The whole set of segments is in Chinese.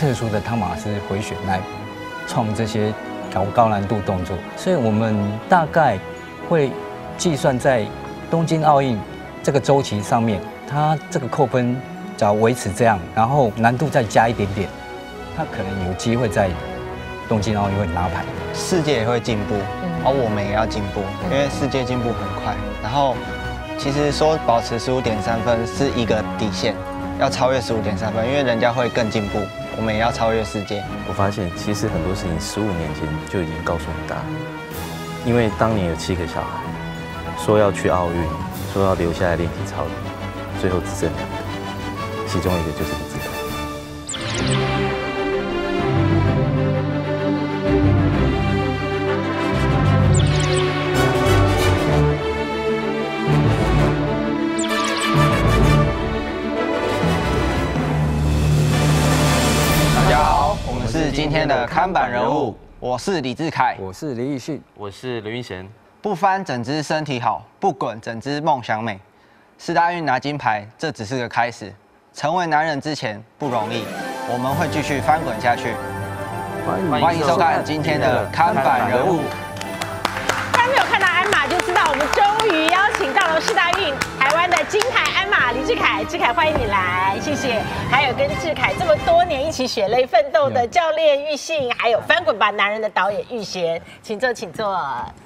特殊的汤马斯回旋来创这些高难度动作，所以我们大概会计算在东京奥运这个周期上面，它这个扣分只要维持这样，然后难度再加一点点，它可能有机会在东京奥运会拿牌。 世界也会进步，而我们也要进步，因为世界进步很快。然后，其实说保持15.3分是一个底线，要超越15.3分，因为人家会更进步，我们也要超越世界。 我发现其实很多事情15年前就已经告诉你答案，因为当年有7个小孩说要去奥运，说要留下来练体操的，最后只剩2个，其中一个就是李志凯。 大家好，我们是今天的看板人物，我是李志凯， 我是李宇迅， 我是刘云贤。 不翻整只身体好，不滚整只梦想美。世大运拿金牌，这只是个开始。成为男人之前不容易，我们会继续翻滚下去。欢迎收看今天的看板人物。 大家没有看到鞍马，就知道我们终于邀请到了世大运台湾的金牌鞍马李志凯。志凯，欢迎你来，谢谢。还有跟志凯这么多年一起血泪奋斗的教练玉信，还有翻滚吧男人的导演玉贤，请坐，请坐。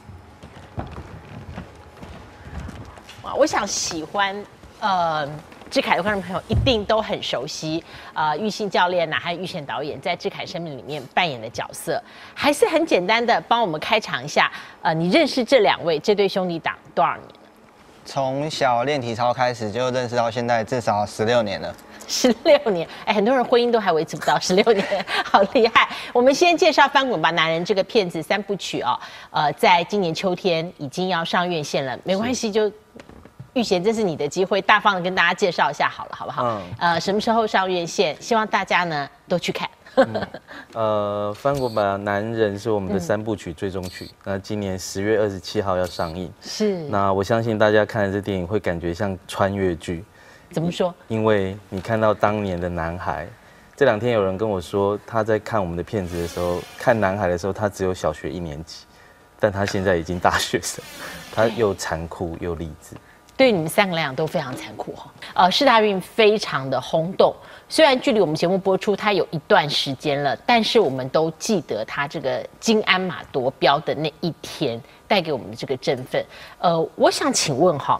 哇，我想喜欢志凯的观众朋友一定都很熟悉，玉信教练呐，还有玉贤导演在志凯生命里面扮演的角色，还是很简单的，帮我们开场一下。你认识这2位这对兄弟档多少年了？ 从小练体操开始就认识到现在，至少16年了。 16年，哎，很多人婚姻都还维持不到16年，好厉害！我们先介绍《翻滚吧男人》这个片子3部曲哦，在今年秋天已经要上院线了，没关系，就玉贤，这是你的机会，大方的跟大家介绍一下好了，好不好？什么时候上院线？希望大家呢都去看。 翻滚吧男人是我们的3部曲最终曲，那今年10月27号要上映。 是。 那我相信大家看了这电影会感觉像穿越剧。 怎么说？ 因为你看到当年的男孩，这2天有人跟我说，他在看我们的片子的时候，看男孩的时候，他只有小学1年级，但他现在已经大学生，他又残酷又励志。 对你们3个来讲都非常残酷哈。世大运非常的轰动，虽然距离我们节目播出它有一段时间了，但是我们都记得他这个金鞍马夺标的那一天带给我们的这个振奋。我想请问哈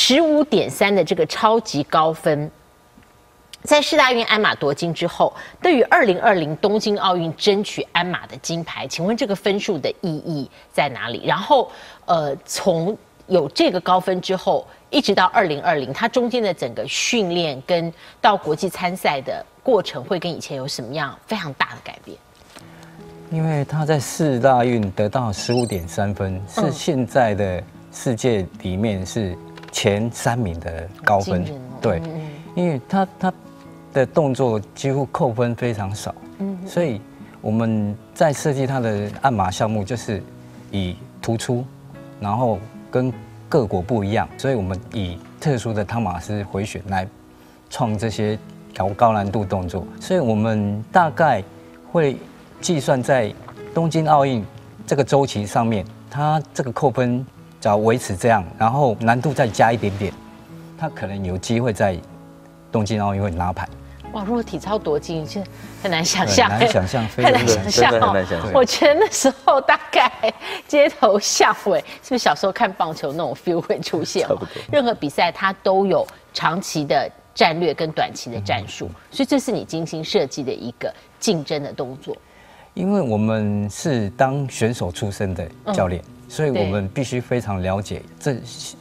，15.3的这个超级高分，在世大运鞍马夺金之后，对于2020东京奥运争取鞍马的金牌，请问这个分数的意义在哪里？然后从有这个高分之后，一直到2020，它中间的整个训练跟到国际参赛的过程，会跟以前有什么样非常大的改变？ 因为他在世大运得到15.3分，是现在的世界里面是前3名的高分。对，因为他的动作几乎扣分非常少，所以我们在设计他的鞍马项目就是以突出，然后跟各国不一样，所以我们以特殊的汤马斯回旋来创这些高难度动作，所以我们大概会计算在东京奥运这个周期上面，它这个扣分只要维持这样，然后难度再加一点点，它可能有机会在东京奥运会拿牌。 哇，如果体操夺金，是很难想象， 很难想象， 很难想象， 很难想象。 我觉得那时候大概街头巷尾，是不是小时候看棒球那种 feel 会出现？ 差不多。 任何比赛它都有长期的战略跟短期的战术，所以这是你精心设计的一个竞争的动作。 因为我们是当选手出身的教练，所以我们必须非常了解这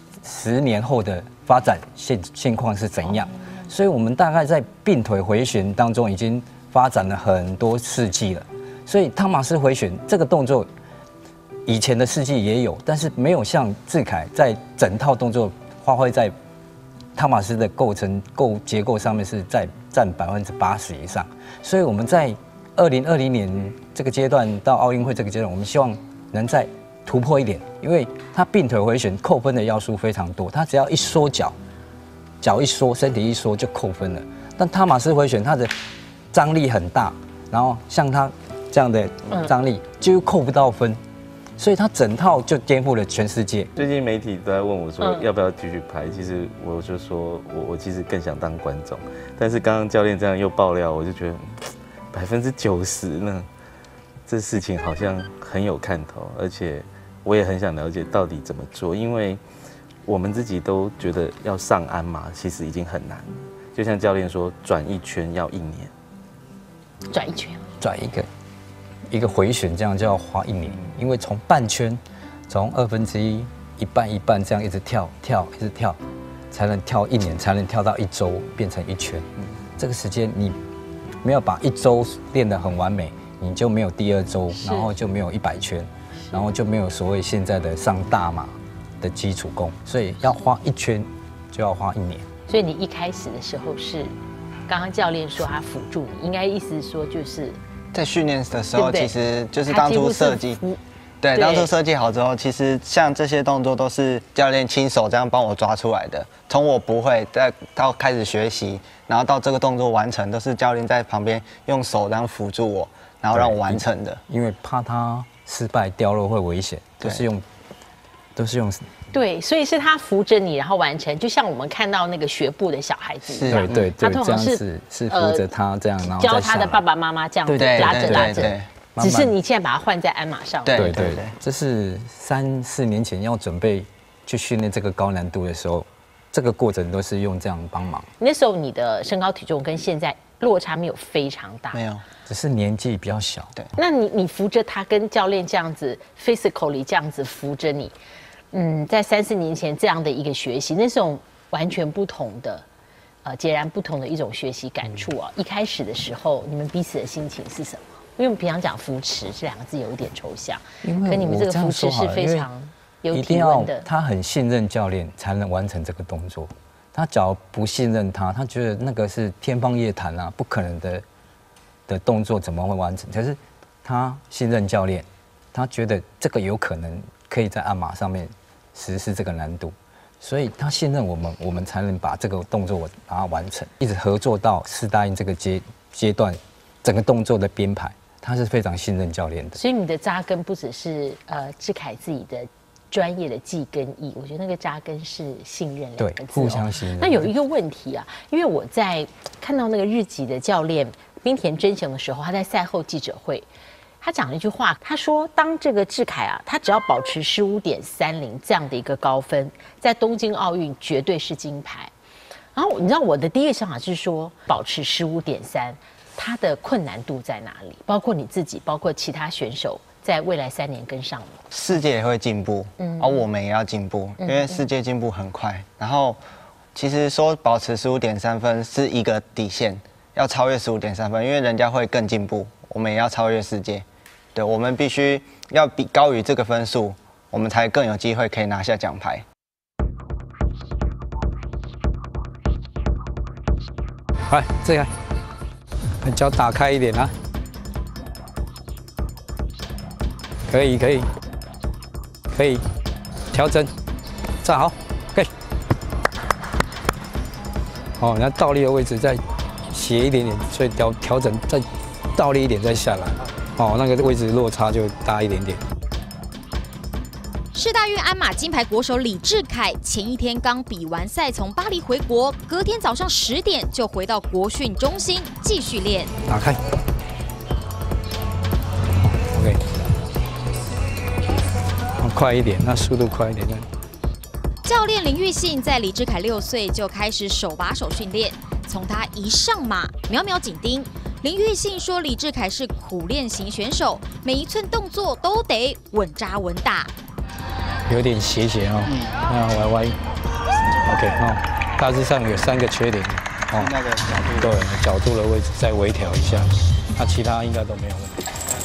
10年后的发展现况是怎样。所以我们大概在并腿回旋当中已经发展了很多事迹了。所以汤马斯回旋这个动作，以前的事迹也有，但是没有像志凯在整套动作发挥在汤马斯的结构上面是占80%以上。所以我们在2020年这个阶段到奥运会这个阶段，我们希望能再突破一点，因为它并腿回旋扣分的要素非常多，它只要一缩脚一缩，身体一缩就扣分了。但汤马斯回旋它的张力很大， 然后像他这样的张力就扣不到分，所以他整套就颠覆了全世界。 最近媒体都在问我说要不要继续拍，其实我就说我其实更想当观众，但是刚刚教练这样又爆料，我就觉得90%呢，这事情好像很有看头，而且我也很想了解到底怎么做，因为我们自己都觉得要上鞍马其实已经很难了，就像教练说，转一圈要1年， 转一圈， 转一个回旋，这样就要花1年，因为从半圈，从1/2、一半这样一直跳，一直跳，才能跳1年，才能跳到1周变成1圈。这个时间你没有把1周练得很完美，你就没有第2周，然后就没有100圈，然后就没有所谓现在的上大马的基础功，所以要花1圈就要花1年。 所以你一开始的时候是，刚刚教练说他辅助你，应该意思是说就是在训练的时候， 对不对其实就是当初设计，对，当初设计好之后，其实像这些动作都是教练亲手这样帮我抓出来的。从我不会，再到开始学习，然后到这个动作完成，都是教练在旁边用手这样辅助我，然后让我完成的。 因为怕他失败掉落会危险，都是用。 对，所以是他扶着你，然后完成，就像我们看到那个学步的小孩子一样， 对， 他通常是扶着他这样，然后教他的爸爸妈妈这样子拉着，只是你现在把它换在鞍马上。 对，这是3、4年前要准备去训练这个高难度的时候，这个过程都是用这样帮忙。 那时候你的身高体重跟现在落差没有非常大， 没有， 只是年纪比较小。 对， 那你扶着他，跟教练这样子 physically 这样子扶着你。在3、4年前这样的一个学习，那是种完全不同的，截然不同的一种学习感触啊。一开始的时候，你们彼此的心情是什么？因为我们平常讲扶持这2个字有一点抽象，可你们这个扶持是非常有体温的。 他很信任教练才能完成这个动作，他假如不信任他觉得那个是天方夜谭啊，不可能的动作怎么会完成？可是他信任教练，他觉得这个有可能可以在鞍马上面实施这个难度，所以他信任我们才能把这个动作把它完成，一直合作到世大运这个阶段，整个动作的编排，他是非常信任教练的。 所以你的扎根不只是志凯自己的专业的技跟艺，我觉得那个扎根是信任2个字， 对，互相信任。 那有一个问题啊，因为我在看到那个日籍的教练滨田真雄的时候，他在赛后记者会。他讲了一句话，他说：“当这个志凯啊，他只要保持15.30这样的一个高分，在东京奥运绝对是金牌。”然后你知道我的第一个想法是说，保持15.3，它的困难度在哪里？包括你自己，包括其他选手，在未来3年跟上了。 世界也会进步，而我们也要进步，因为世界进步很快。然后，其实说保持15.3分是一个底线，要超越15.3分，因为人家会更进步，我们也要超越世界。对，我们必须要比高于这个分数，我们才更有机会可以拿下奖牌。 来，这样，脚打开一点啊，可以，调整，站好，可以。哦，那倒立的位置再斜一点点，所以调整再倒立一点再下来。哦，那个位置落差就大一点点。 世大运鞍马金牌国手李志凯前一天刚比完赛，从巴黎回国，隔天早上10点就回到国训中心继续练。 打开 ，OK， 快一点，那速度快一点。 教练林玉信在李志凯6岁就开始手把手训练，从他一上马，秒秒紧盯。林玉信说，李志凯是苦练型选手，每一寸动作都得稳扎稳打。 有点斜哦，那歪，OK， 哦，大致上有3个缺点，哦， 那个角度， 对，角度的位置再微调一下，那其他应该都没有问题。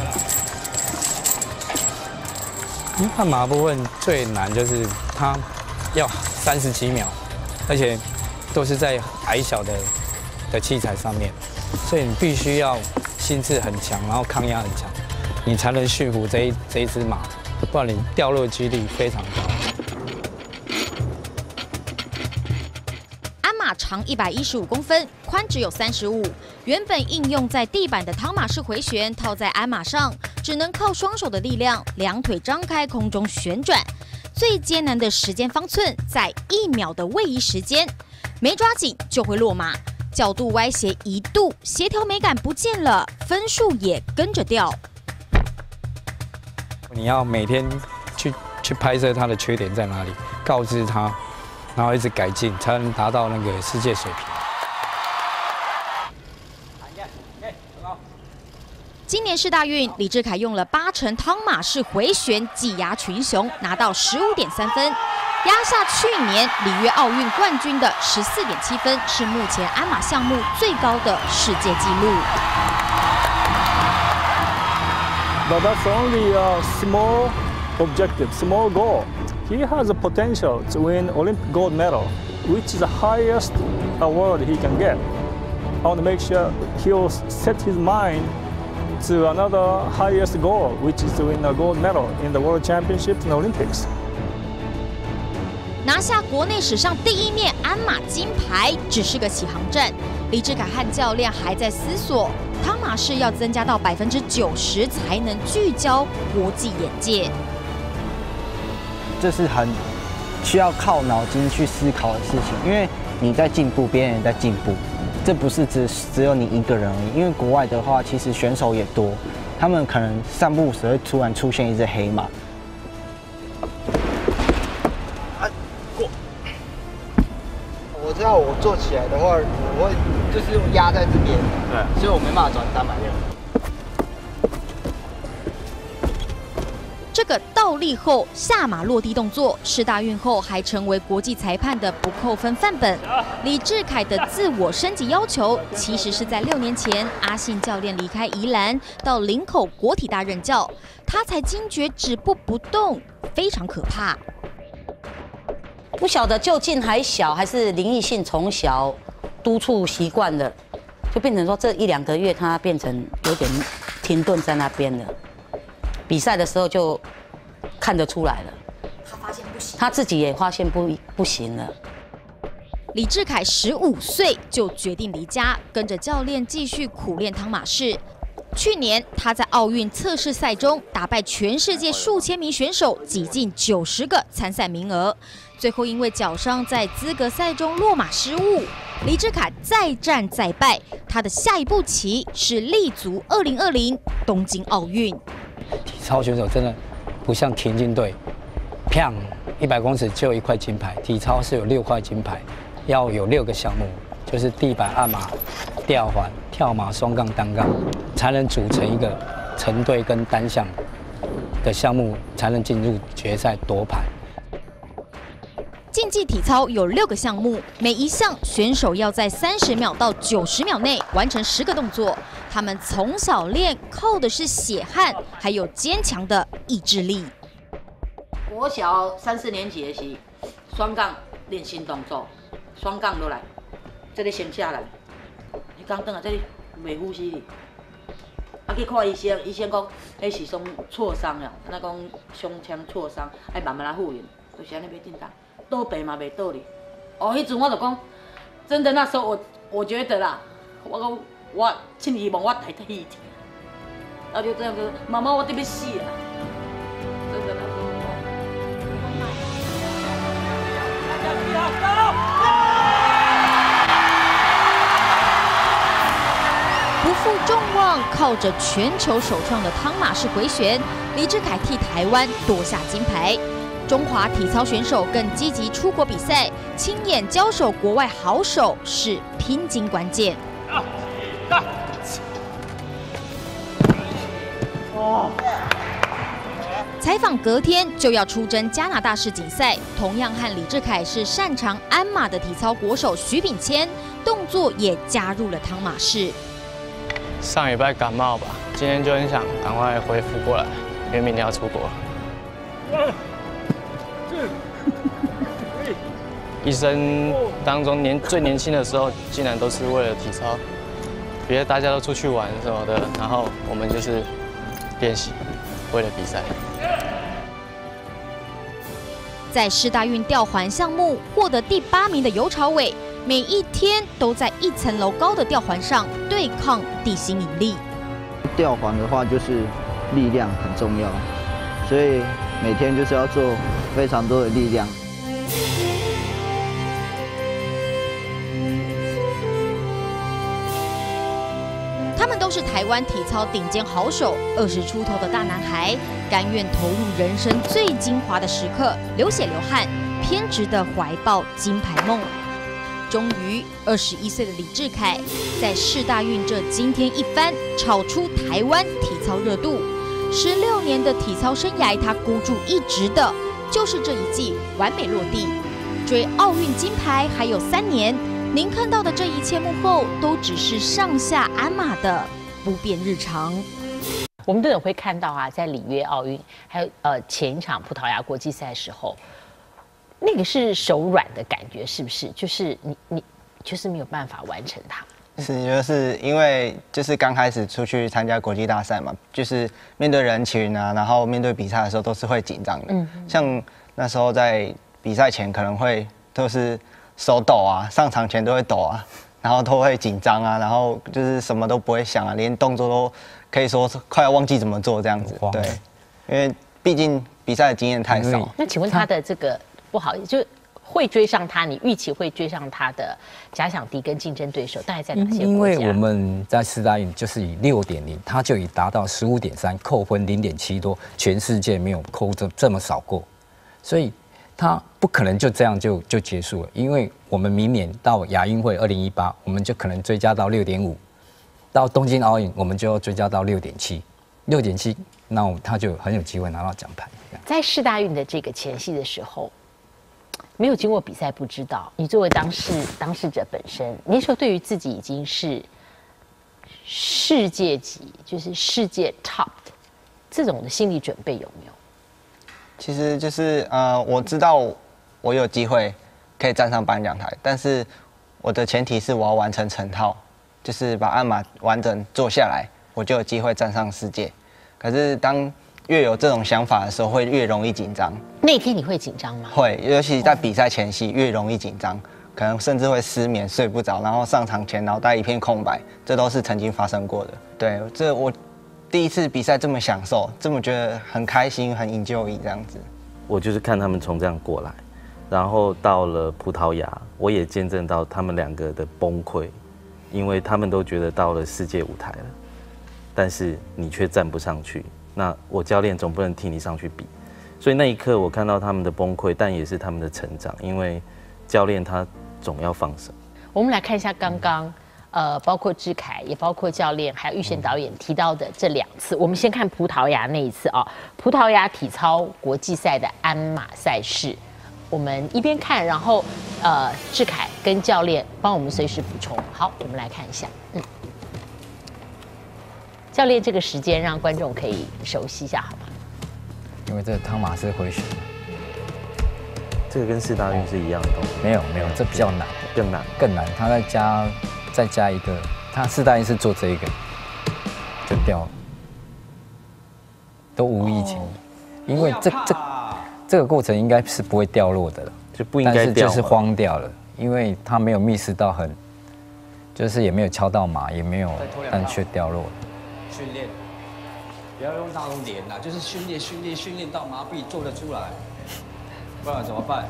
因为悍马部分最难就是它要30几秒，而且都是在矮小的器材上面。所以你必须要心智很强，然后抗压很强，你才能驯服这一只马，不然你掉落几率非常高。 鞍马长长115公分，宽只有35。原本应用在地板的汤马式回旋套在鞍马上，只能靠双手的力量，两腿张开空中旋转。最艰难的时间方寸在1秒的位移时间，没抓紧就会落马。角度歪斜1度，协调美感不见了，分数也跟着掉。 你要每天去拍摄它的缺点在哪里，告知他，然后一直改进，才能达到那个世界水平。 今年世大运，李智凯用了8成汤马式回旋挤压群雄，拿到15.3分，压下去年里约奥运冠军的14.7分，是目前鞍马项目最高的世界纪录。 But that's only a small objective, small goal. He has the potential to win Olympic gold medal, which is the highest award he can get. I want to make sure he'll set his mind to another highest goal, which is to win a gold medal in the World Championships and Olympics. 拿下国内史上第1面鞍马金牌只是个起航站，李智凯和教练还在思索，汤马式要增加到90%才能聚焦国际眼界。 这是很需要靠脑筋去思考的事情，因为你在进步，别人也在进步，这不是只有你一个人而已。因为国外的话，其实选手也多，他们可能3不5时会突然出现一只黑马。我知道我做起来的话，我会就是压在这边，对，所以我没办法转360。 这个倒立后下马落地动作，世大运后还成为国际裁判的不扣分范本。李智凯的自我升级要求，其实是在6年前阿信教练离开宜兰到林口国体大任教，他才惊觉止步不动非常可怕。 不晓得究竟还小，还是林奕信从小督促习惯了，就变成说这1、2个月他变成有点停顿在那边了。比赛的时候就看得出来了， 他发现不行， 他自己也发现不行了。 李智凯15岁就决定离家，跟着教练继续苦练汤马式。去年他在奥运测试赛中打败全世界数千名选手，挤进90个参赛名额。最后因为脚伤在资格赛中落马失误，李智凯再战再败。他的下一步棋是立足2020东京奥运。 体操选手真的不像田径队，砰，100公尺就1块金牌。体操是有6块金牌，要有6个项目，就是地板、鞍马、吊环、跳马、双杠、单杠，才能组成一个成队跟单项的项目，才能进入决赛夺牌。 竞技体操有6个项目，每一项选手要在30秒到90秒内完成10个动作。他们从小练靠的是血汗，还有坚强的意志力。 国小3、4年级的时，双杠练新动作，双杠落来，这里先下来，你刚等下这里袂呼吸哩。啊去看医生，医生讲迄是种挫伤了，那讲胸腔挫伤，要慢慢来复原，就是安尼要紧张。倒病嘛袂倒哩。哦，迄阵我就讲，真的那时候我觉得啦，我讲我真希望我代替伊，然后就这样子，妈妈我得要死了，真的那时候。 不负众望，靠着全球首创的汤马式回旋，李智凯替台湾夺下金牌。中华体操选手更积极出国比赛，亲眼交手国外好手是拼金关键。采访隔天就要出征加拿大世锦赛，同样和李智凯是擅长鞍马的体操国手许炳谦，动作也加入了汤马式。 上礼拜感冒吧，今天就很想赶快恢复过来，因为明天要出国。一生当中最年轻的时候，竟然都是为了体操，别的大家都出去玩什么的，然后我们就是练习，为了比赛。在世大运吊环项目获得第8名的尤朝伟， 每一天都在1层楼高的吊环上对抗地心引力。 吊环的话，就是力量很重要，所以每天就是要做非常多的力量。 他们都是台湾体操顶尖好手，20出头的大男孩，甘愿投入人生最精华的时刻，流血流汗，偏执的怀抱金牌梦。终于，21岁的李智凯在世大运这惊天一番，炒出台湾体操热度。16年的体操生涯，他孤注一掷的就是这一季完美落地，追奥运金牌还有3年。您看到的这一切幕后，都只是上下鞍马的不变日常。 我们都有会看到啊，在里约奥运，还有前一场葡萄牙国际赛的时候。那个是手软的感觉，是不是？就是你就是没有办法完成它。 就是因为就是刚开始出去参加国际大赛嘛，就是面对人群啊，然后面对比赛的时候都是会紧张的。像那时候在比赛前可能会都是手抖啊，上场前都会抖啊，然后都会紧张啊，然后就是什么都不会想啊，连动作都可以说是快要忘记怎么做这样子。对，因为毕竟比赛的经验太少。 那请问他的这个？不好，就会追上他，你预期会追上他的假想敌跟竞争对手，大概在哪些国家？ 因为我们在世大运就是以6.0，他就已达到15.3，扣分0.7多，全世界没有扣这么少过，所以他不可能就这样就结束了。因为我们明年到亚运会2018，我们就可能追加到6.5，到东京奥运我们就要追加到6.7，那他就很有机会拿到奖牌。 在世大运的这个前夕的时候。没有经过比赛不知道，你作为当事者本身，你那时候对于自己已经是世界级，就是世界 top 这种的心理准备有没有？ 其实就是我知道我有机会可以站上颁奖台，但是我的前提是我要完成成套，就是把鞍马完整做下来，我就有机会站上世界。可是当越有这种想法的时候，会越容易紧张。 那一天你会紧张吗？ 会，尤其在比赛前夕越容易紧张，可能甚至会失眠、睡不着，然后上场前脑袋一片空白，这都是曾经发生过的。对，这我第一次比赛这么享受，这么觉得很开心、很enjoy这样子。 我就是看他们从这样过来，然后到了葡萄牙，我也见证到他们2个的崩溃，因为他们都觉得到了世界舞台了，但是你却站不上去。那我教练总不能替你上去比，所以那一刻我看到他们的崩溃，但也是他们的成长，因为教练他总要放手。 我们来看一下刚刚，包括智凯，也包括教练，还有玉贤导演提到的这2次。我们先看葡萄牙那一次啊，葡萄牙体操国际赛的鞍马赛事，我们一边看，然后智凯跟教练帮我们随时补充。好，我们来看一下，教练，这个时间让观众可以熟悉一下，好吗？ 因为这个汤马斯回旋， 这个跟世大运是一样的东西。 没有，这比较难，更难。他再加一个，他世大运是做这一个，就掉了，都无意间，因为这个过程应该是不会掉落的了， 就不应该掉， 但是就是慌掉了，因为他没有miss到很，就是也没有敲到马，也没有，但却掉落了。 训练，不要用那种脸啦，就是训练到麻痹做得出来，不然怎么办？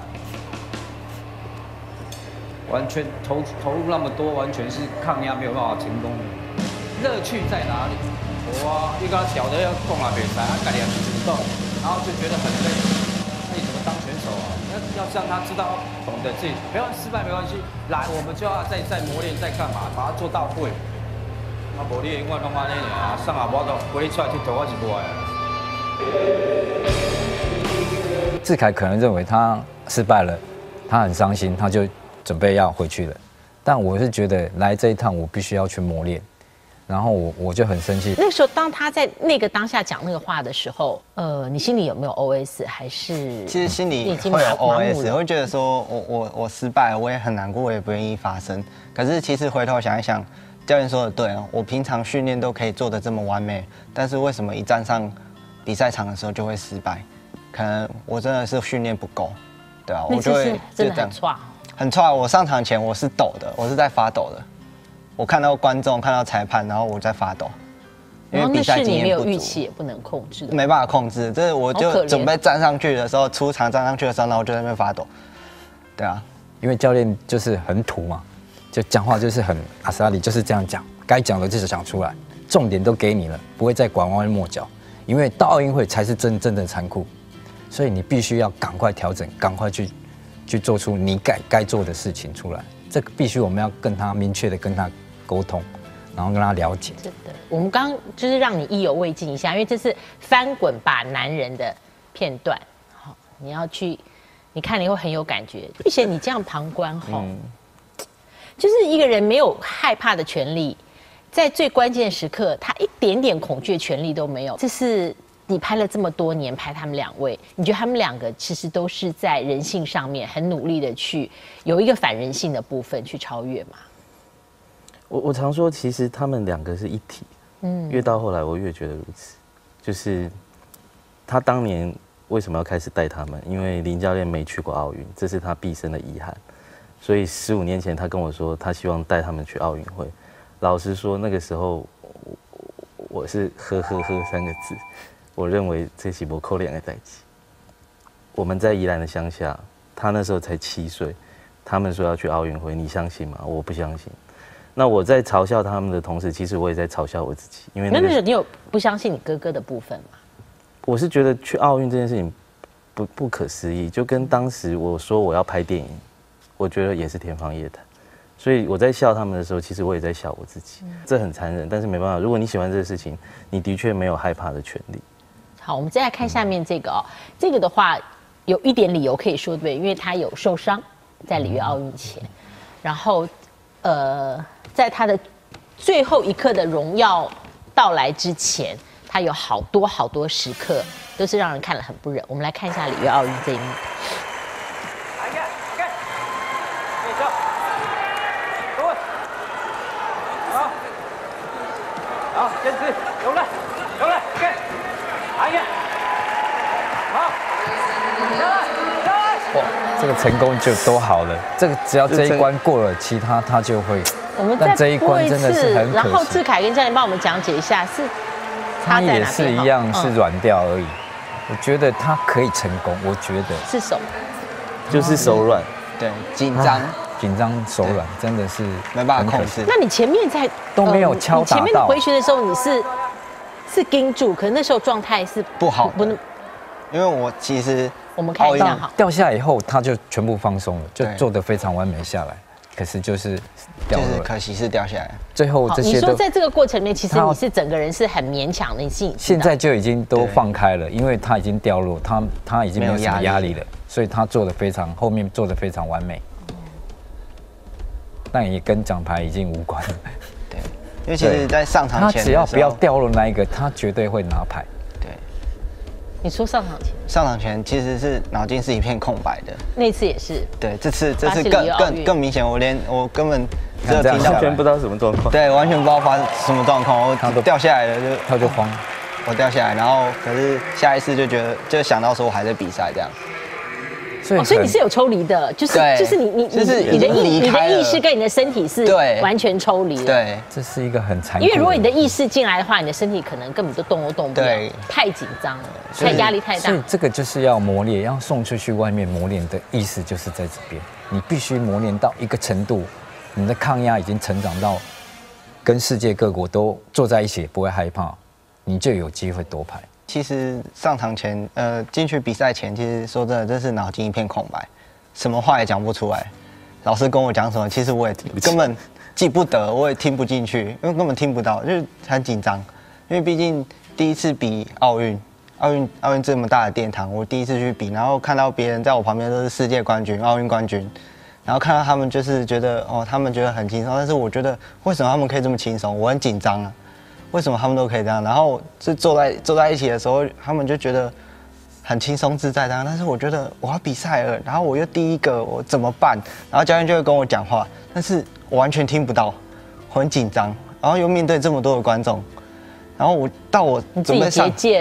完全投入那么多，完全是抗压没有办法成功。乐趣在哪里？哇，一刚小的要动啊比赛，他改良主动，然后就觉得很累。那你怎么当选手啊？要让他知道，懂得自己，没关系，失败没关系，来我们就要再磨练，再干嘛，把它做到位。啊，无你永远拢安尼尔，上下我都陪你出来佚佗，我是无爱。 智凯可能认为他失败了，他很伤心，他就准备要回去了。但我是觉得来这一趟，我必须要去磨练。然后我就很生气。 那时候，当他在那个当下讲那个话的时候，你心里有没有 OS？ 还是其实心里会有 OS， 会觉得说我失败了，我也很难过，我也不愿意发生。可是其实回头想一想，教练说的对啊，我平常训练都可以做得这么完美，但是为什么一站上比赛场的时候就会失败？可能我真的是训练不够，对啊，我就会真的很差。 很突然。我上场前我是抖的，我是在发抖的。我看到观众，看到裁判，然后我在发抖。因为比赛经验不足， 那是你没有预期，也不能控制的。 没办法控制，这我就准备站上去的时候，出场站上去的时候，然后我就在那边发抖。对啊， 因为教练就是很土嘛，就讲话就是很阿萨里，就是这样讲，该讲的就是讲出来，重点都给你了，不会再拐弯抹角。因为到奥运会才是真正的残酷，所以你必须要赶快调整，赶快去做出你该做的事情出来。这个必须我们要跟他明确的跟他沟通，然后跟他了解。 真的，我们刚刚就是让你意犹未尽一下，因为这是翻滚吧男人的片段，好，你要去，你看你会很有感觉。玉贤，你这样旁观后，就是一个人没有害怕的权利。在最关键的时刻，他一点点恐惧的权利都没有。这是你拍了这么多年，拍他们2位，你觉得他们2个其实都是在人性上面很努力的去有一个反人性的部分去超越吗？ 我常说，其实他们2个是一体。越到后来，我越觉得如此。就是他当年为什么要开始带他们？因为林教练没去过奥运，这是他毕生的遗憾。所以15年前，他跟我说，他希望带他们去奥运会。老实说，那个时候我是呵3个字，我认为这是不扣2个代际。我们在宜兰的乡下，他那时候才7岁，他们说要去奥运会，你相信吗？我不相信。那我在嘲笑他们的同时，其实我也在嘲笑我自己，因为你有不相信你哥哥的部分吗？ 我是觉得去奥运这件事情不可思议，就跟当时我说我要拍电影，我觉得也是天方夜谭。所以我在笑他们的时候，其实我也在笑我自己，这很残忍，但是没办法。如果你喜欢这个事情，你的确没有害怕的权利。 好，我们再来看下面这个哦，这个的话有一点理由可以说对，因为他有受伤，在里约奥运前，然后在他的最后一刻的荣耀到来之前，他有好多时刻都是让人看了很不忍。我们来看一下里约奥运这一幕。 好，坚持，有了 ，OK， 来一个，好，下来， 哇，这个成功就多好了，这个只要这一关过了，其他他就会。 我们再这一关真的是很可惜。 然后志凯跟教练帮我们讲解一下，是他也是一样是软掉而已。我觉得他可以成功，我觉得是手， 就是手软， 对，紧张手软，真的是没办法控制。 那你前面在都没有敲打到， 前面的回旋的时候你是盯住，可是那时候状态是不好， 不能， 因为我其实我们看一下哈， 掉下来以后他就全部放松了，就做得非常完美下来。可是就是掉落， 可惜是掉下来。 最后这些你说在这个过程里面，其实你是整个人是很勉强的，你现在就已经都放开了，因为他已经掉落，他已经没有什么压力了，所以他做得非常，后面做得非常完美。但也跟奖牌已经无关了。 对，因为其实在上场前， 他只要不要掉落那一个，他绝对会拿牌。 对， 你说上场前？ 上场前其实是脑筋是一片空白的。 那次也是。 对，这次更明显，我根本只有听到， 完全不知道什么状况。 对，完全不知道发生什么状况，我掉下来了他就慌， 我掉下来，然后可是下一次就想到说我还在比赛这样。 所以你是有抽离的，就是你的意识跟你的身体是完全抽离的。 对， 这是一个很残酷。 因为如果你的意识进来的话，你的身体可能根本都动都动不了，太紧张了，太压力太大。 所以这个就是要磨练，要送出去外面磨练的意思就是在这边，你必须磨练到一个程度，你的抗压已经成长到跟世界各国都坐在一起，不会害怕，你就有机会夺牌。 其实上场前，进去比赛前，其实说真的，真是脑筋一片空白，什么话也讲不出来。老师跟我讲什么，其实我也根本记不得，我也听不进去，因为根本听不到，就是很紧张。因为毕竟第一次比奥运这么大的殿堂，我第一次去比，然后看到别人在我旁边都是世界冠军、奥运冠军，然后看到他们就是觉得他们觉得很轻松，但是我觉得为什么他们可以这么轻松？我很紧张啊。为什么他们都可以这样？然后是坐在一起的时候，他们就觉得很轻松自在这样。但是我觉得我要比赛了，然后我又第一个，我怎么办？然后教练就会跟我讲话，但是我完全听不到，我很紧张，然后又面对这么多的观众，然后我准备上，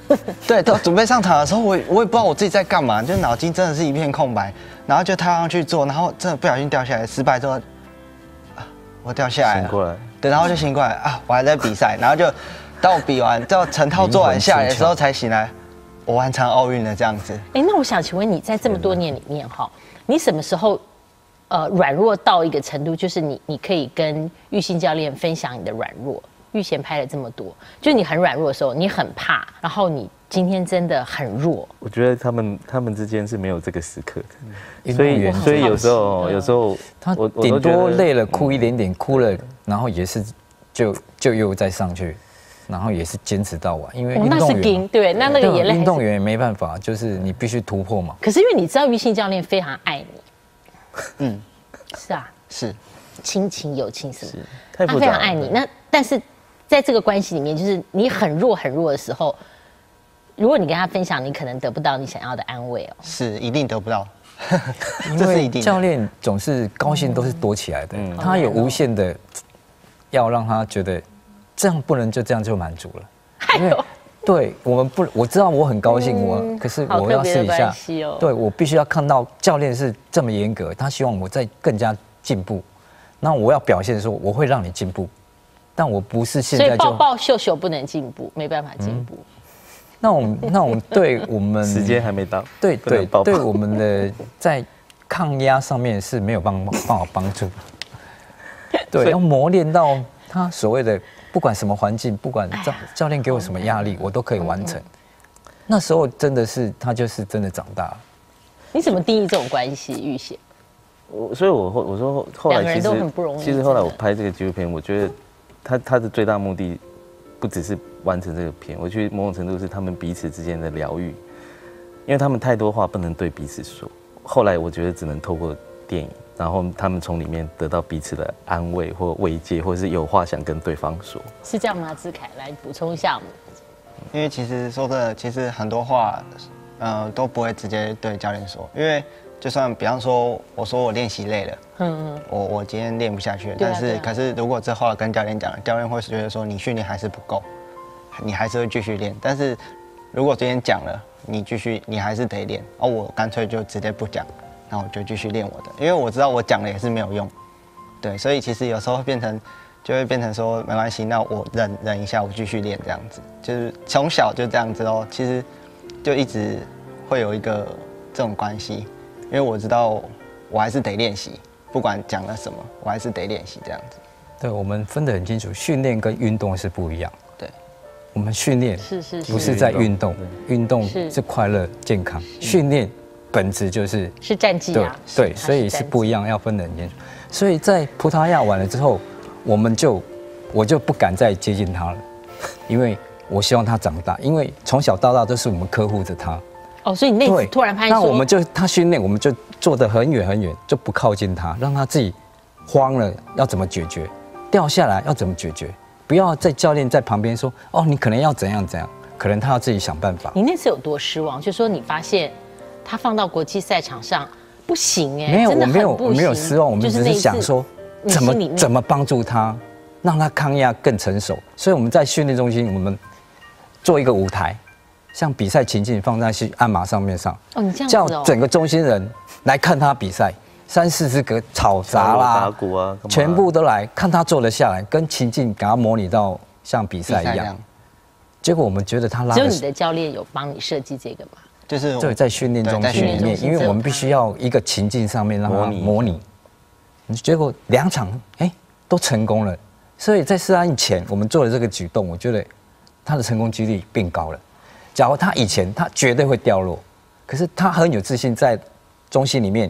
对，到准备上场的时候，我也不知道我自己在干嘛，就脑筋真的是一片空白，然后就跳上去做，然后真的不小心掉下来，失败之后，我掉下来了， 醒过来， 对，然后就醒过来啊，我还在比赛，然后就到我比完，到成套做完下来的时候才醒来，我完成奥运了这样子。 哎，那我想请问你在这么多年里面哈，你什么时候软弱到一个程度，就是你可以跟玉信教练分享你的软弱？玉贤拍了这么多，就你很软弱的时候，你很怕，然后你今天真的很弱。 我觉得他们之间是没有这个时刻的，所以有时候他顶多累了哭一点点，哭了，然后也是就又再上去，然后也是坚持到完，因为运动员对，那个眼泪运动员也没办法，就是你必须突破嘛。 可是因为你知道玉信教练非常爱你，是啊， 是亲情友情什么， 他非常爱你。那但是在这个关系里面，就是你很弱的时候，如果你跟他分享，你可能得不到你想要的安慰哦。 是，一定得不到。 因为教练总是高兴都是躲起来的，他有无限的要让他觉得这样不能就这样就满足了。因为对我们不，我知道我很高兴，可是我要试一下，对我必须要看到教练是这么严格，他希望我再更加进步，那我要表现说我会让你进步。但我不是现在就， 所以抱抱秀秀不能进步，没办法进步。 那我们对我们时间还没到， 对我们的在抗压上面是没有办法帮助。对，要磨练到他所谓的不管什么环境，不管教练给我什么压力，我都可以完成。那时候真的是他就是真的长大了。 你怎么定义这种关系，玉贤？ 所以我说后来其实后来我拍这个纪录片，我觉得。他的最大目的，不只是完成这个片，我觉得某种程度是他们彼此之间的疗愈，因为他们太多话不能对彼此说。后来我觉得只能透过电影，然后他们从里面得到彼此的安慰或慰藉，或者是有话想跟对方说。 是这样吗？志凯来补充一下。 因为其实说真的，其实很多话，都不会直接对教练说，因为。就算比方说，我说我练习累了，我今天练不下去了，但是可是如果这话跟教练讲了，教练会觉得说你训练还是不够，你还是会继续练。但是如果今天讲了，你还是得练，我干脆就直接不讲，然后我就继续练我的，因为我知道我讲了也是没有用，对，所以其实有时候会变成说没关系，那我忍一下，我继续练这样子，就是从小就这样子哦，其实就一直会有一个这种关系。因为我知道我还是得练习，不管讲了什么，我还是得练习这样子。 对，我们分得很清楚，训练跟运动是不一样。 对， 我们训练不是在运动，运动是快乐健康，训练本质就是战绩啊。 对，所以是不一样，要分得很清楚。所以在葡萄牙完了之后，我就不敢再接近他了，因为我希望他长大，因为从小到大都是我们呵护着他。 所以你那次突然发现， 那我们就他训练，我们就坐得很远很远，就不靠近他，让他自己慌了要怎么解决，掉下来要怎么解决，不要在教练在旁边说你可能要怎样怎样，可能他要自己想办法。 你那次有多失望？就说你发现他放到国际赛场上不行没有，我没有失望，我们只是想说怎么帮助他，让他抗压更成熟。所以我们在训练中心，我们做一个舞台。像比赛情境放在鞍马上面你这样子叫整个中心人来看他比赛，3-4只个吵杂啦、 打鼓啊， 全部都来看他坐得下来，跟情境给他模拟到像比赛一样。结果我们觉得他只有你的教练有帮你设计这个吗？ 就是对，在训练中心里面，因为我们必须要一个情境上面让他模拟。结果2场都成功了，所以在世大运前我们做了这个举动，我觉得他的成功几率变高了。假如他以前他绝对会掉落，可是他很有自信，在中心里面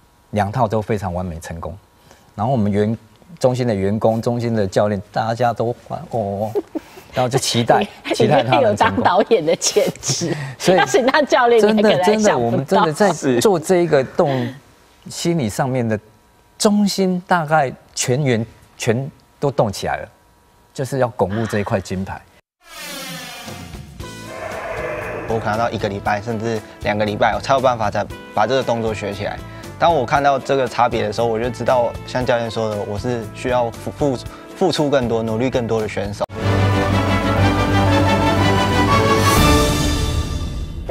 2套都非常完美成功。然后我们中心的员工、中心的教练，大家都然后就期待他有当导演的潜质，所以他是当教练， 真的，我们真的在做这一个心理上面的中心，大概全都动起来了，就是要巩固这一块金牌。 我可能到1个礼拜甚至2个礼拜，我才有办法再把这个动作学起来。当我看到这个差别的时候，我就知道，像教练说的，我是需要付出更多、努力更多的选手。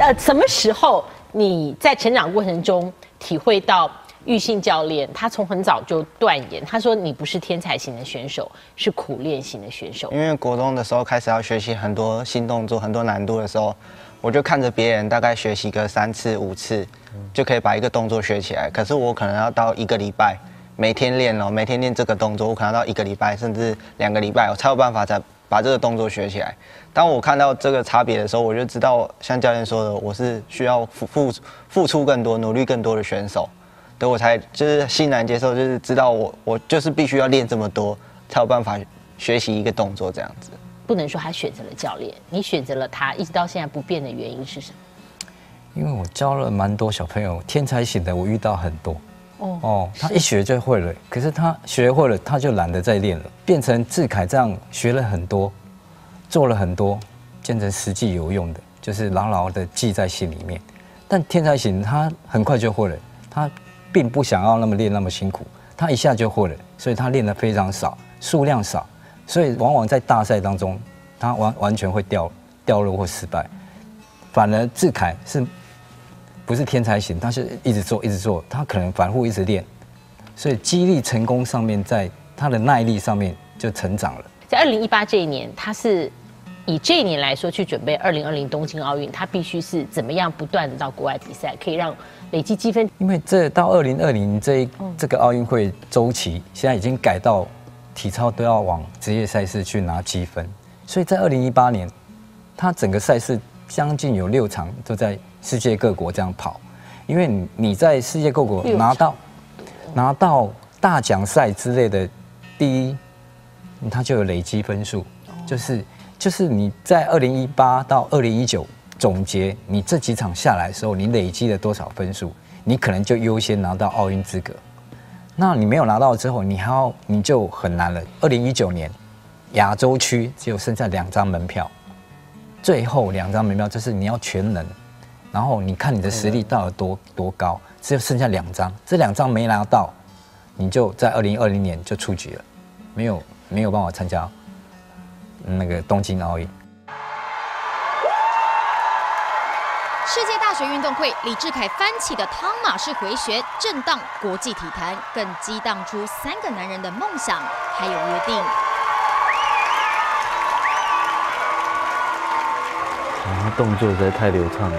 什么时候你在成长过程中体会到玉信教练他从很早就断言，他说你不是天才型的选手，是苦练型的选手。 因为国中的时候开始要学习很多新动作、很多难度的时候，我就看着别人大概学习个3次、5次，就可以把一个动作学起来。可是我可能要到1个礼拜，每天练哦，每天练这个动作，我可能要到1个礼拜甚至2个礼拜，我才有办法再把这个动作学起来。当我看到这个差别的时候，我就知道，像教练说的，我是需要付出更多、努力更多的选手。对，我才就是欣然接受，就是知道我就是必须要练这么多，才有办法学习一个动作这样子。 不能说他选择了教练，你选择了他，一直到现在不变的原因是什么？ 因为我教了蛮多小朋友，天才型的我遇到很多。他一学就会了，可是他学会了，他就懒得再练了，变成志凯这样学了很多，做了很多，变成实际有用的，就是牢牢的记在心里面。但天才型他很快就会了，他并不想要练那么辛苦，他一下就会了，所以他练得非常少，数量少，所以往往在大赛当中，他完全会掉落或失败。反而志凯不是天才型，他是一直做，他可能反复一直练，所以激励成功上面，在他的耐力上面就成长了。 在2018这一年，他是以这一年来说去准备2020东京奥运，他必须是怎么样不断的到国外比赛，可以让累积积分。 因为这到2020这个奥运会周期，现在已经改到体操都要往职业赛事去拿积分，所以在2018年，他整个赛事将近有6场都在世界各国这样跑，因为你在世界各国拿到大奖赛之类的第一，他就有累积分数，就是你在2018到2019总结你这几场下来的时候，你累积了多少分数，你可能就优先拿到奥运资格。那你没有拿到之后，你就很难了。2019年亚洲区只有剩下2张门票，最后2张门票就是你要全能，然后你看你的实力到了多高，只有剩下2张，这2张没拿到，你就在2020年就出局了，没有办法参加那个东京奥运。 世界大学运动会，李志凯翻起的汤马式回旋，震荡国际体坛，更激荡出3个男人的梦想还有约定。 他动作实在太流畅了。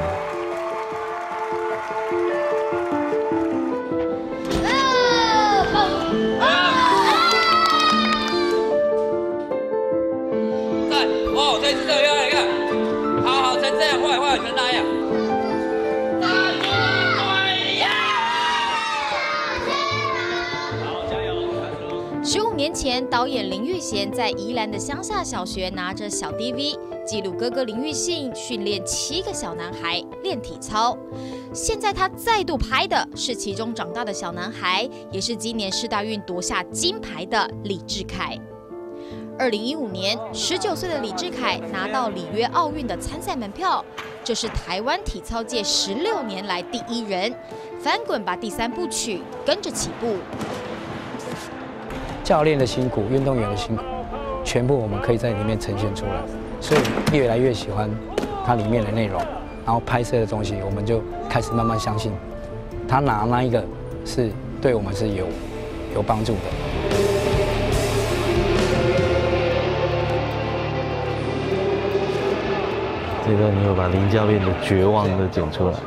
这次这样，你看，好成这样，坏成那样。好，加油！15 年前，导演林育贤在宜兰的乡下小学拿着小 DV， 记录哥哥林育信训练7个小男孩练体操。现在他再度拍的是其中长大的小男孩，也是今年世大运夺下金牌的李智凯。2015年，19岁的李智凯拿到里约奥运的参赛门票，这是台湾体操界16年来第1人。翻滚吧第3部曲跟着起步。 教练的辛苦，运动员的辛苦，全部我们可以在里面呈现出来，所以越来越喜欢它里面的内容，然后拍摄的东西，我们就开始慢慢相信，他拿那一个是对我们是有帮助的。 这个你有把林教练的绝望都剪出来。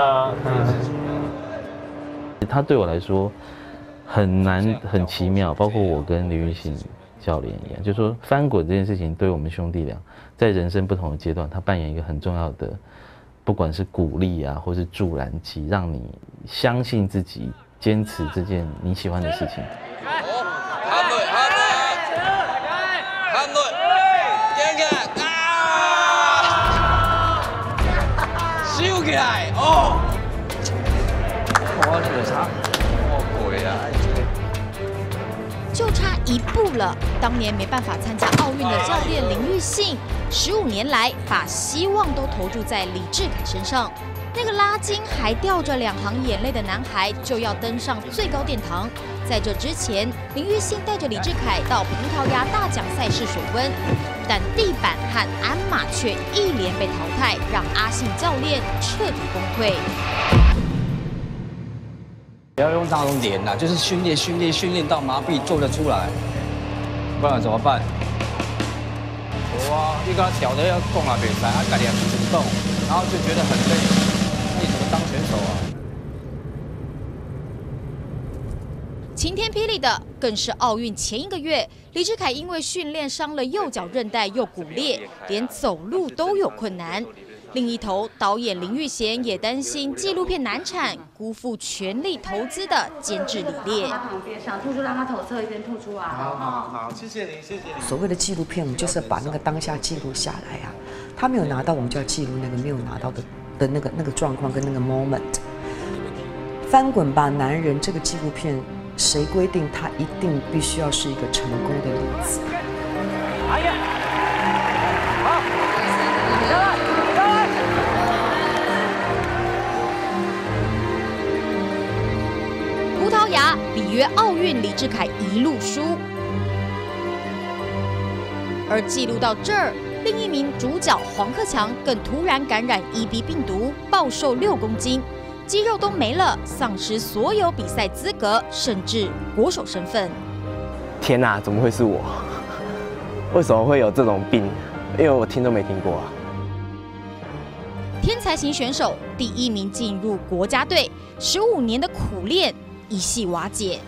他对我来说很难，很奇妙，包括我跟林育信教练一样，就是说翻滚这件事情，对我们兄弟俩在人生不同的阶段，他扮演一个很重要的，不管是鼓励啊，或是助燃剂，让你相信自己，坚持这件你喜欢的事情。 收起来哦！哇，那个啥，鬼啊！ 就差1步了。当年没办法参加奥运的教练林育信，15年来把希望都投注在李智凯身上。那个拉筋还掉着2行眼泪的男孩，就要登上最高殿堂， 在这之前，林玉信带着李智凯到葡萄牙大奖赛事水温，但地板和鞍马却一连被淘汰，让阿信教练彻底崩溃。 不要用那种脸啦，就是训练到麻痹做得出来，不然怎么办？哇，你跟他调的要动啊，别塞，他改点不动，然后就觉得很累，那你怎么当选手啊？ 晴天霹雳的更是奥运前1个月，李智凯因为训练伤了右脚韧带又骨裂，连走路都有困难。另一头，导演林玉贤也担心纪录片难产，辜负全力投资的监制李烈。 他旁边想吐出，让他头侧一边吐出啊。 好，谢谢您。 所谓的纪录片，我们就是把那个当下记录下来啊。他没有拿到，我们就要记录那个没有拿到的那个状况跟那个 moment。翻滚吧，男人这个纪录片，谁规定它一定必须要是一个成功的例子？ 哎呀，好，下来。 葡萄牙里约奥运，李智凯一路输。而记录到这儿，另一名主角黄克强更突然感染 EB 病毒，暴瘦6公斤，肌肉都没了，丧失所有比赛资格，甚至国手身份。 天哪，怎么会是我？为什么会有这种病？因为我听都没听过啊。 天才型选手第1名进入国家队，15年的苦练一夕瓦解。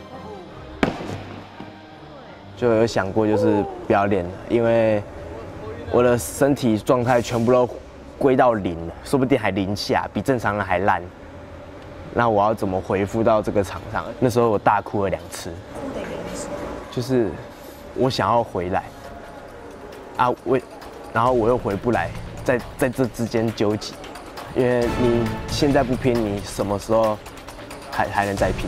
就有想过就是不要练了，因为我的身体状态全部都归到0了，说不定还0下，比正常人还烂。那我要怎么恢复到这个场上？那时候我大哭了2次，就是我想要回来啊，然后我又回不来，在这之间纠结，因为你现在不拼，你什么时候还能再拼？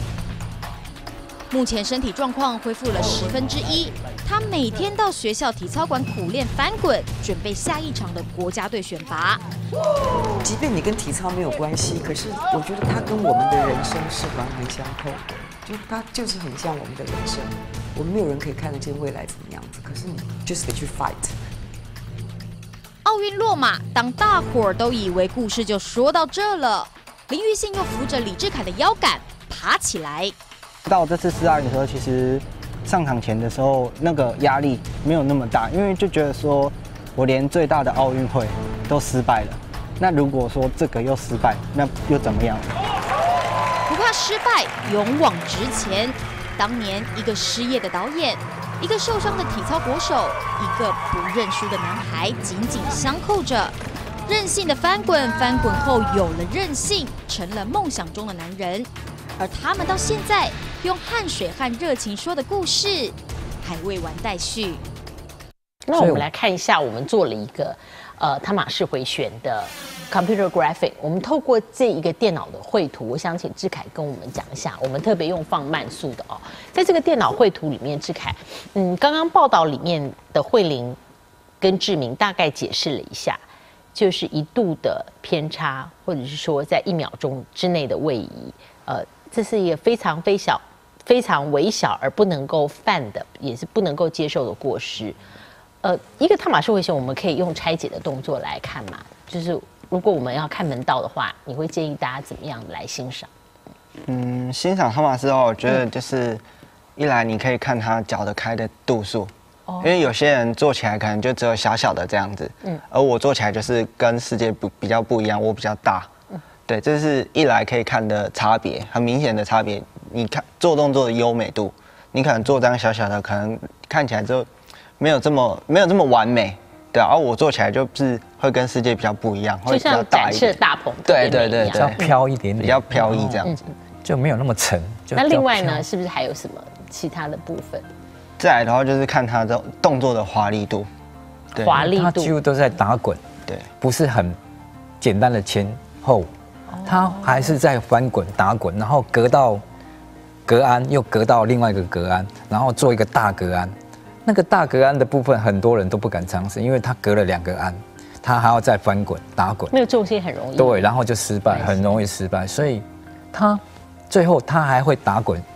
目前身体状况恢复了1/10，他每天到学校体操馆苦练翻滚，准备下一场的国家队选拔。 即便你跟体操没有关系，可是我觉得它跟我们的人生是环环相扣的，就它就是很像我们的人生。我们没有人可以看得见未来怎么样子，可是你就是得去 fight。 奥运落马，当大伙儿都以为故事就说到这了，林玉信又扶着李智凯的腰杆爬起来。 到这次4大运的时候，其实上场前的时候那个压力没有那么大，因为就觉得说我连最大的奥运会都失败了，那如果说这个又失败，那又怎么样？ 不怕失败，勇往直前。当年一个失业的导演，一个受伤的体操国手，一个不认输的男孩，紧紧相扣着。任性的翻滚，翻滚后有了韧性，成了梦想中的男人。而他们到现在用汗水和热情说的故事，还未完待续。 那我们来看一下，我们做了一个汤马士回旋的 computer graphic。我们透过这一个电脑的绘图，我想请智凯跟我们讲一下。我们特别用放慢速的哦，在这个电脑绘图里面，智凯，刚刚报道里面的慧玲跟志明大概解释了一下，就是1度的偏差，或者是说在1秒钟之内的位移，这是一个非常微小而不能够犯的，也是不能够接受的过失。一个汤马士回旋，我们可以用拆解的动作来看嘛。就是如果我们要看门道的话，你会建议大家怎么样来欣赏？ 欣赏汤马士我觉得就是一来你可以看他脚的开的度数，因为有些人做起来可能就只有小小的这样子，而我做起来就是跟世界比较不一样，我比较大。对，这是一来可以看的差别，很明显的差别。你看做动作的优美度，你可能做这样小小的，可能看起来就没有这么完美，对啊。而我做起来就是会跟世界比较不一样，会比较大一点，就像展示大棚， 对， 比较飘一点点， 比较飘逸这样子， 就没有那么沉。 那另外呢，是不是还有什么其他的部分？ 再来的话就是看他的动作的华丽度， 对，华丽度，他几乎都在打滚， 对， 不是很简单的前后。他还是在翻滚打滚，然后隔到隔鞍，又隔到另外一个隔鞍，然后做一个大隔鞍。那个大隔鞍的部分，很多人都不敢尝试，因为他隔了2个鞍，他还要再翻滚打滚， 那个重心很容易对，然后就失败，很容易失败。所以他最后他还会打滚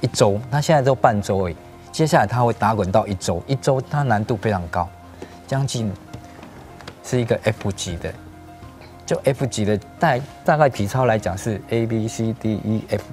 1周，他现在都半周而已，接下来他会打滚到1周，1周它难度非常高，将近是一个 F 级的，就 F 级的大概体操来讲是 A B C D E F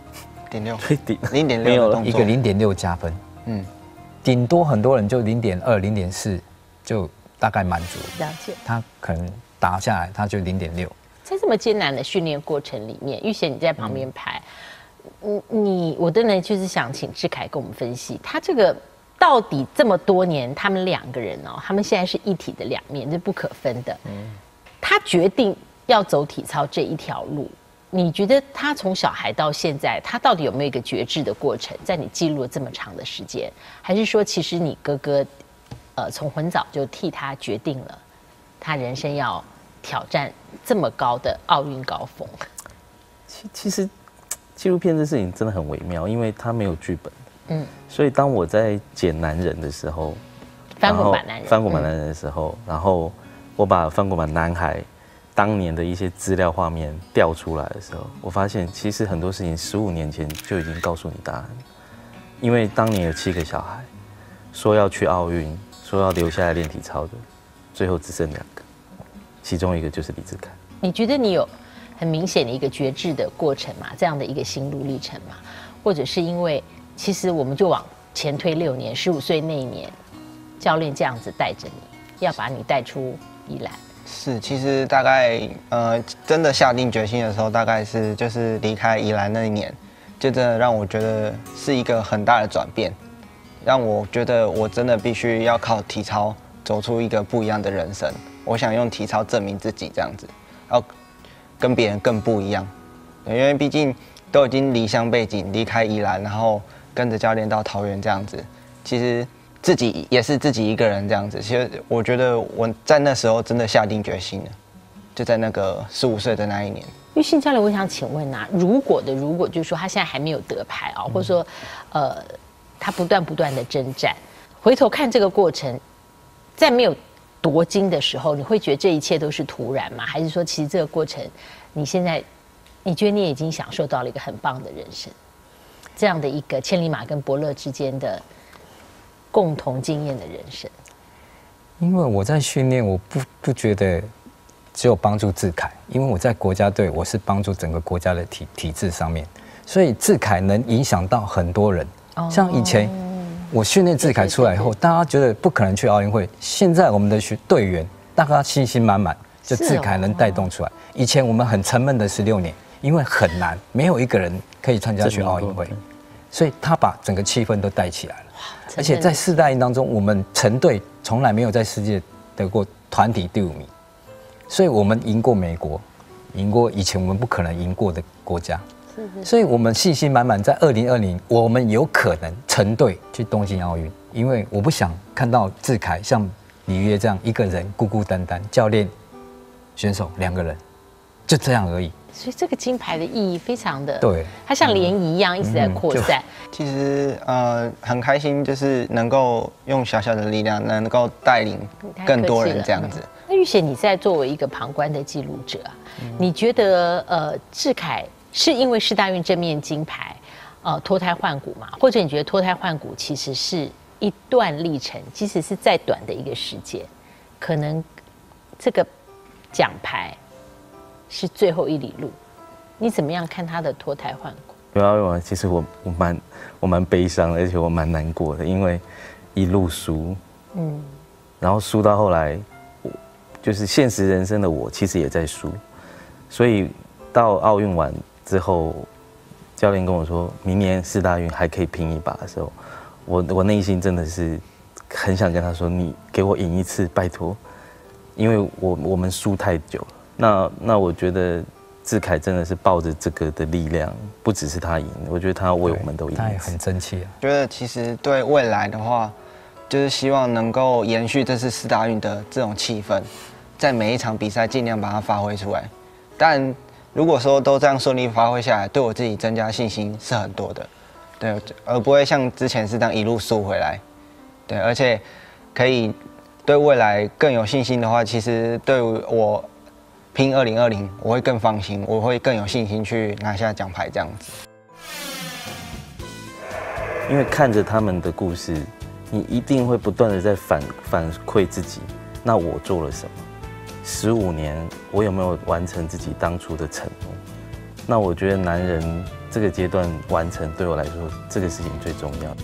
0.6 一个0.6加分，顶多很多人就0.2、0.4就大概满足， 了解， 他可能打下来他就0.6。 在这么艰难的训练过程里面，玉贤你在旁边拍，我真的就是想请志凯跟我们分析，他这个到底这么多年，他们2个人哦，他们现在是一体的2面，这不可分的。他决定要走体操这一条路，你觉得他从小孩到现在，他到底有没有一个觉知的过程？在你记录了这么长的时间，还是说其实你哥哥，从很早就替他决定了，他人生要挑战这么高的奥运高峰？ 其实纪录片这事情真的很微妙，因为它没有剧本。所以当我在剪男人的时候， 翻滚吧男人， 翻滚吧男人的时候，然后我把翻滚吧男孩当年的一些资料画面调出来的时候，我发现其实很多事情15年前就已经告诉你答案。因为当年有7个小孩说要去奥运，说要留下来练体操的，最后只剩2个，其中一个就是李智凯。 你觉得你有很明显的一个觉知的过程嘛？这样的一个心路历程嘛？或者是因为其实我们就往前推6年，15岁那一年，教练这样子带着你，要把你带出宜兰。 是，其实大概真的下定决心的时候，大概是就是离开宜兰那一年，就真的让我觉得是一个很大的转变，让我觉得我真的必须要靠体操走出一个不一样的人生。我想用体操证明自己，这样子，要跟别人更不一样。因为毕竟都已经离乡背井，离开宜兰，然后跟着教练到桃园这样子，其实自己也是自己一个人这样子。其实我觉得我在那时候真的下定决心了，就在那个15岁的那一年。 玉信教练，我想请问啊，如果就是说他现在还没有得牌啊，或者说他不断的征战，回头看这个过程，在没有夺金的时候，你会觉得这一切都是突然吗？还是说其实这个过程，你现在你觉得你已经享受到了一个很棒的人生，这样的一个千里马跟伯乐之间的共同经验的人生？ 因为我在训练，我不觉得只有帮助志凯，因为我在国家队，我是帮助整个国家的体制上面，所以志凯能影响到很多人。像以前我训练志凯出来以后，大家觉得不可能去奥运会，现在我们的队员大家信心满满，就志凯能带动出来。以前我们很沉闷的16年，因为很难，没有一个人可以参加去奥运会，所以他把整个气氛都带起来了。而且在4大运当中，我们成队从来没有在世界得过团体第5名，所以我们赢过美国，赢过以前我们不可能赢过的国家。所以我们信心满满，在2020我们有可能成队去东京奥运，因为我不想看到志凯像里约这样一个人孤孤单单，教练、选手2个人，就这样而已。 所以这个金牌的意义非常的， 对， 它像涟漪一样一直在扩散。 其实很开心，就是能够用小小的力量，能够带领更多人这样子。 那玉贤，你在作为一个旁观的记录者啊，你觉得志凯是因为世大运这面金牌脱胎换骨嘛？或者你觉得脱胎换骨其实是一段历程，即使是再短的一个时间，可能这个奖牌是最后一里路，你怎么样看他的脱胎换骨？ 有，其实我蛮悲伤的，而且我蛮难过的，因为一路输，然后输到后来，就是现实人生的我其实也在输，所以到奥运完之后，教练跟我说明年4大运还可以拼一把的时候，我内心真的是很想跟他说，你给我赢一次，拜托，因为我们输太久了。那我觉得志凯真的是抱着这个的力量，不只是他赢，我觉得他为我们都赢。 他也很争气啊。 觉得其实对未来的话，就是希望能够延续这次4大运的这种气氛，在每一场比赛尽量把它发挥出来。但如果说都这样顺利发挥下来，对我自己增加信心是很多的，对，而不会像之前是这样一路输回来，对，而且可以对未来更有信心的话，其实对我拼2020，我会更放心，我会更有信心去拿下奖牌这样子。 因为看着他们的故事，你一定会不断的在反馈自己，那我做了什么？15年，我有没有完成自己当初的承诺？那我觉得男人这个阶段完成，对我来说，这个事情最重要。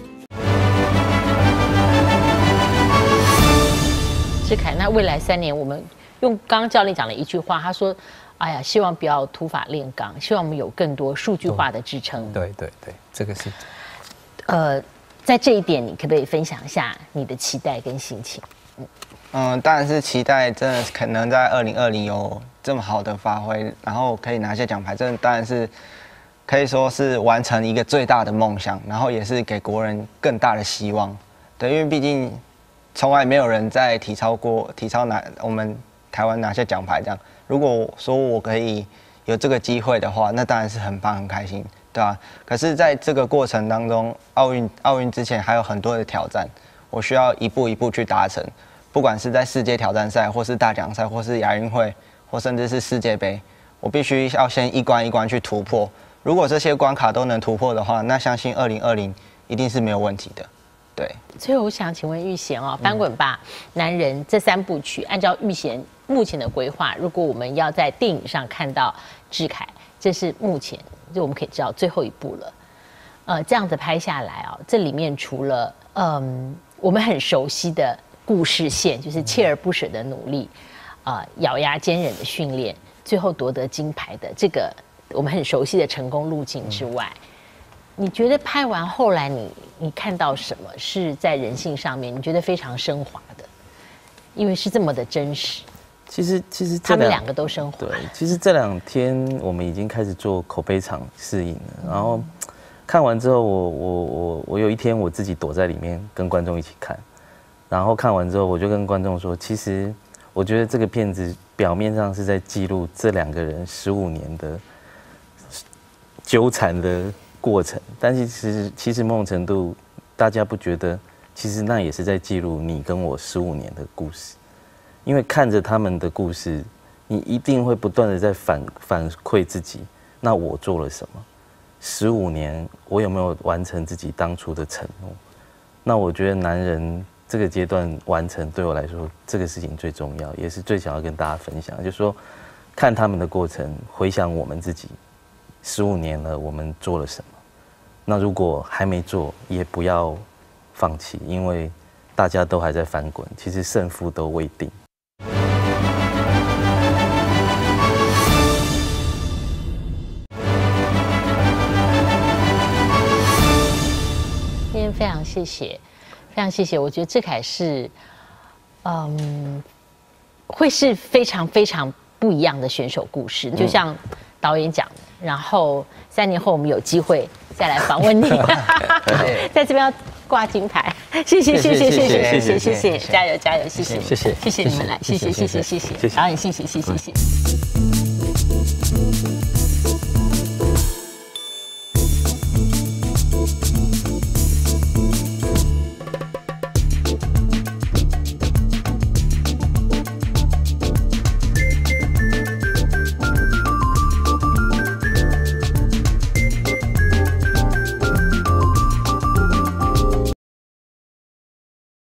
志凯，那未来3年，我们用刚刚教练讲的一句话，他说：“哎呀，希望不要土法炼钢，希望我们有更多数据化的支撑。” 对，这个是。 在这一点，你可不可以分享一下你的期待跟心情？ 当然是期待，真的可能在2020有这么好的发挥，然后可以拿下奖牌，这当然是可以说是完成一个最大的梦想，然后也是给国人更大的希望。对，因为毕竟从来没有人在体操我们台湾拿下奖牌这样。如果说我可以有这个机会的话，那当然是很棒很开心，对吧？可是在这个过程当中，奥运之前还有很多的挑战，我需要一步一步去达成。不管是在世界挑战赛，或是大奖赛，或是亚运会，或甚至是世界杯，我必须要先一关一关去突破。如果这些关卡都能突破的话，那相信2020一定是没有问题的。对。 最后我想请问玉贤哦，翻滚吧男人这3部曲，按照玉贤目前的规划，如果我们要在电影上看到志凯，这是目前就我们可以知道最后一部了。这样子拍下来哦，这里面除了我们很熟悉的故事线，就是锲而不舍的努力，咬牙坚忍的训练，最后夺得金牌的这个我们很熟悉的成功路径之外，你觉得拍完后来你看到什么是在人性上面你觉得非常升华的？因为是这么的真实。 其实他们2个都升华。 对，其实这2天我们已经开始做口碑场试映了，然后看完之后，我有一天我自己躲在里面跟观众一起看。然后看完之后，我就跟观众说，其实我觉得这个片子表面上是在记录这2个人15年的纠缠的过程，但是其实某种程度，大家不觉得，其实那也是在记录你跟我15年的故事。因为看着他们的故事，你一定会不断的在反馈自己，那我做了什么？15年，我有没有完成自己当初的承诺？那我觉得男人这个阶段完成，对我来说，这个事情最重要，也是最想要跟大家分享。就是说，看他们的过程，回想我们自己，15年了，我们做了什么？那如果还没做，也不要放弃，因为大家都还在翻滚，其实胜负都未定。 今天非常谢谢。非常谢谢，我觉得志凯是，会是非常非常不一样的选手故事，就像导演讲的。然后3年后我们有机会再来访问你，在这边要挂金牌，谢谢，加油，谢谢你们来，谢谢，导演谢谢。